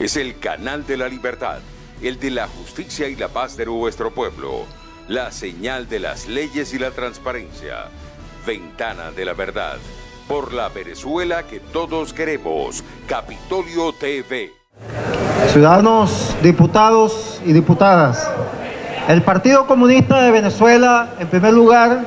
Es el canal de la libertad, el de la justicia y la paz de nuestro pueblo. La señal de las leyes y la transparencia. Ventana de la verdad. Por la Venezuela que todos queremos. Capitolio TV. Ciudadanos, diputados y diputadas, el Partido Comunista de Venezuela, en primer lugar,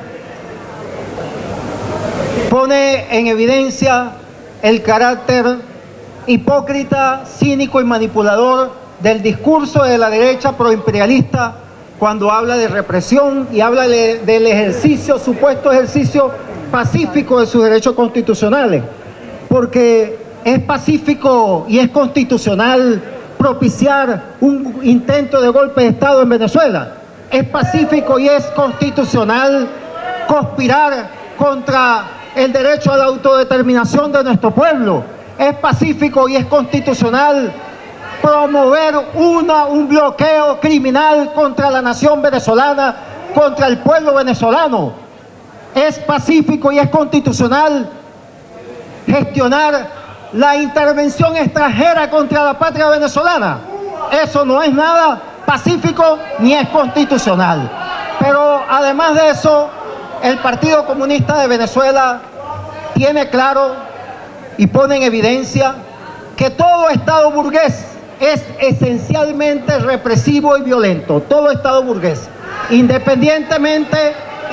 pone en evidencia el carácter hipócrita, cínico y manipulador del discurso de la derecha proimperialista cuando habla de represión y habla del ejercicio, supuesto ejercicio pacífico de sus derechos constitucionales, porque es pacífico y es constitucional propiciar un intento de golpe de Estado en Venezuela. Es pacífico y es constitucional conspirar contra el derecho a la autodeterminación de nuestro pueblo. Es pacífico y es constitucional promover un bloqueo criminal contra la nación venezolana, contra el pueblo venezolano. Es pacífico y es constitucional gestionar la intervención extranjera contra la patria venezolana. Eso no es nada pacífico ni es constitucional. Pero además de eso, el Partido Comunista de Venezuela tiene claro y pone en evidencia que todo Estado burgués es esencialmente represivo y violento. Todo Estado burgués, independientemente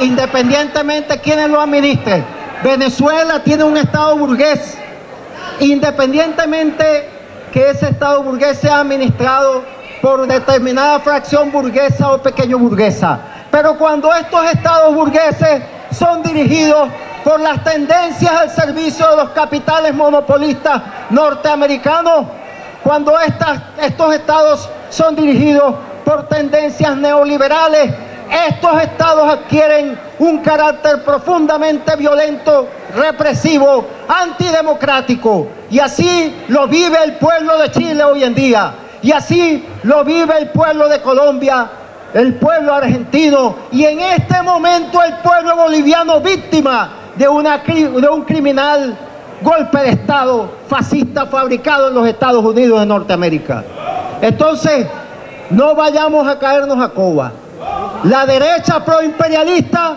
quienes lo administren. Venezuela tiene un Estado burgués, independientemente que ese Estado burgués sea administrado por determinada fracción burguesa o pequeño burguesa. Pero cuando estos Estados burgueses son dirigidos por las tendencias al servicio de los capitales monopolistas norteamericanos, cuando estos estados son dirigidos por tendencias neoliberales, estos estados adquieren un carácter profundamente violento, represivo, antidemocrático. Y así lo vive el pueblo de Chile hoy en día. Y así lo vive el pueblo de Colombia, el pueblo argentino y en este momento el pueblo boliviano, víctima de un criminal golpe de Estado fascista fabricado en los Estados Unidos de Norteamérica. Entonces, no vayamos a caernos a coba. La derecha proimperialista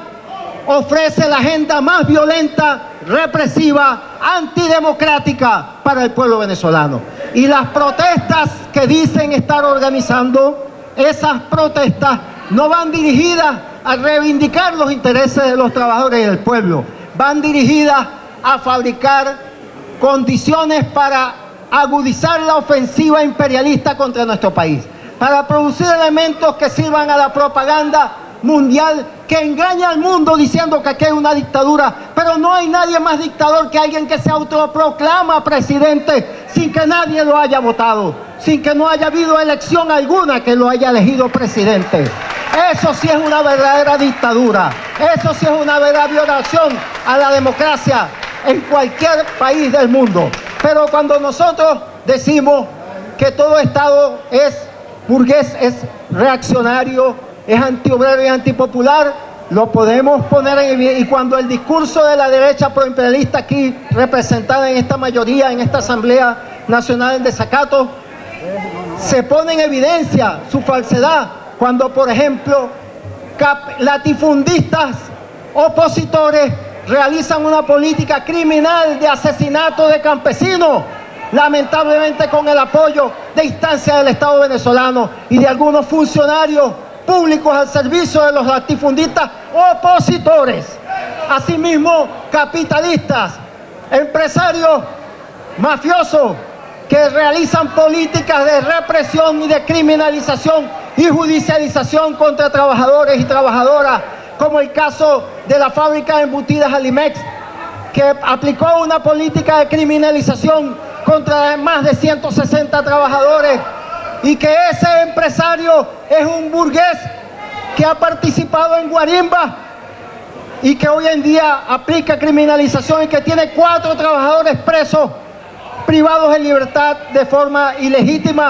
ofrece la agenda más violenta, represiva, antidemocrática para el pueblo venezolano. Y las protestas que dicen estar organizando, esas protestas no van dirigidas a reivindicar los intereses de los trabajadores y del pueblo, van dirigidas a fabricar condiciones para agudizar la ofensiva imperialista contra nuestro país, para producir elementos que sirvan a la propaganda mundial que engaña al mundo diciendo que aquí hay una dictadura, pero no hay nadie más dictador que alguien que se autoproclama presidente sin que nadie lo haya votado, sin que no haya habido elección alguna que lo haya elegido presidente. Eso sí es una verdadera dictadura, eso sí es una verdadera violación a la democracia en cualquier país del mundo. Pero cuando nosotros decimos que todo Estado es burgués, es reaccionario, es antiobrero y antipopular, lo podemos poner en evidencia. Y cuando el discurso de la derecha proimperialista aquí representada en esta mayoría, en esta Asamblea Nacional en desacato, se pone en evidencia su falsedad, cuando por ejemplo latifundistas opositores realizan una política criminal de asesinato de campesinos, lamentablemente con el apoyo de instancias del Estado venezolano y de algunos funcionarios públicos al servicio de los latifundistas opositores. Asimismo, capitalistas, empresarios mafiosos que realizan políticas de represión y de criminalización y judicialización contra trabajadores y trabajadoras, como el caso de la fábrica de embutidas Alimex, que aplicó una política de criminalización contra más de 160 trabajadores, y que ese empresario es un burgués que ha participado en guarimba y que hoy en día aplica criminalización y que tiene 4 trabajadores presos, privados de libertad de forma ilegítima,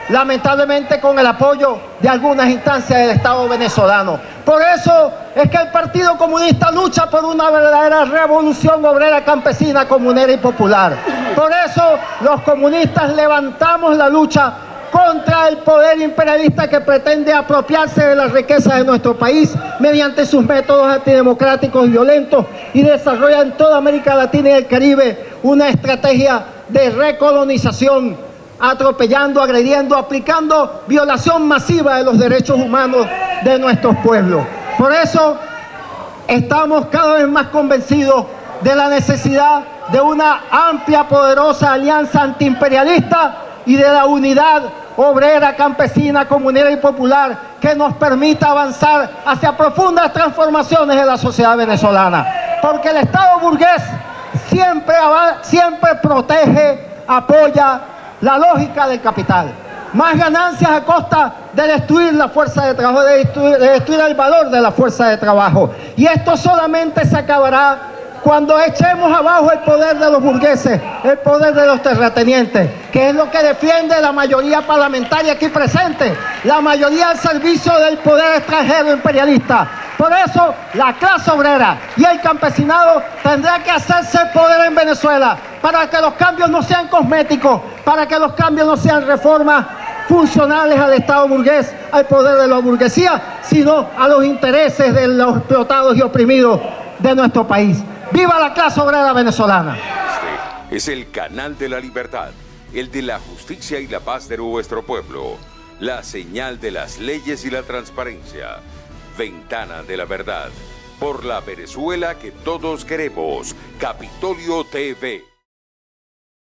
lamentablemente con el apoyo de algunas instancias del Estado venezolano. Por eso es que el Partido Comunista lucha por una verdadera revolución obrera, campesina, comunera y popular. Por eso los comunistas levantamos la lucha contra el poder imperialista que pretende apropiarse de las riquezas de nuestro país mediante sus métodos antidemocráticos y violentos, y desarrolla en toda América Latina y el Caribe una estrategia de recolonización, atropellando, agrediendo, aplicando violación masiva de los derechos humanos de nuestros pueblos. Por eso estamos cada vez más convencidos de la necesidad de una amplia, poderosa alianza antiimperialista y de la unidad obrera, campesina, comunera y popular que nos permita avanzar hacia profundas transformaciones de la sociedad venezolana. Porque el Estado burgués siempre protege, apoya la lógica del capital. Más ganancias a costa de destruir la fuerza de trabajo, de destruir el valor de la fuerza de trabajo. Y esto solamente se acabará cuando echemos abajo el poder de los burgueses, el poder de los terratenientes, que es lo que defiende la mayoría parlamentaria aquí presente, la mayoría al servicio del poder extranjero imperialista. Por eso la clase obrera y el campesinado tendrá que hacerse poder en Venezuela para que los cambios no sean cosméticos, para que los cambios no sean reformas funcionales al Estado burgués, al poder de la burguesía, sino a los intereses de los explotados y oprimidos de nuestro país. ¡Viva la clase obrera venezolana! Este es el canal de la libertad, el de la justicia y la paz de nuestro pueblo, la señal de las leyes y la transparencia, Ventana de la Verdad, por la Venezuela que todos queremos, Capitolio TV.